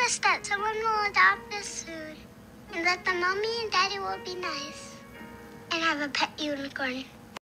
us that someone will adopt us soon, and that the mommy and daddy will be nice, and have a pet unicorn.